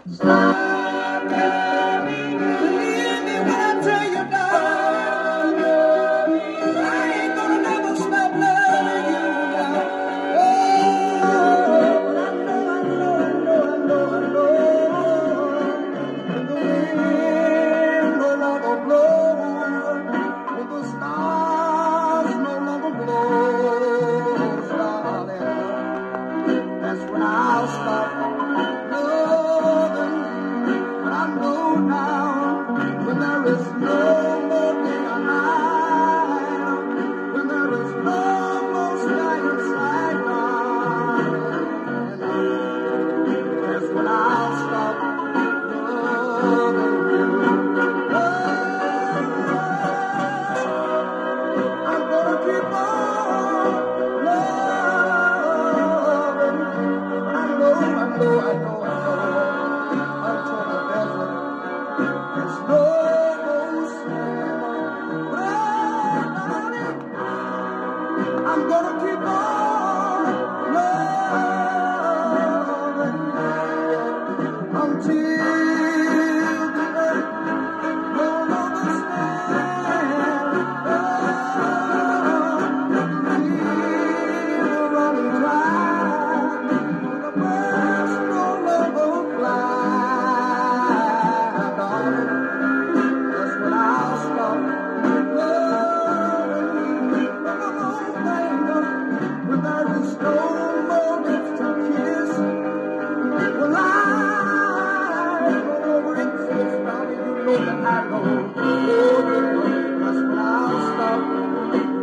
Stop loving you. Hear me when I tell you, darling, I ain't gonna never stop loving you now. Oh, but I know. When the wind no longer blows, when the stars no longer glow, darling, that's when I'll stop loving you. But I know now, when there is no more day or night, when there is no more sky inside, darling, that's when I'll stop loving you. Oh, I'm gonna keep on loving you. I know, until the desert is no more sand. But darling, I'm gonna keep on loving you until the earth no longer stands. The river running dry, the birds no longer fly, darling. That's when I'll stop loving you. When there is no more lips to kiss, well, I go over it first, darling. You know that I go over it. That's when I'll stop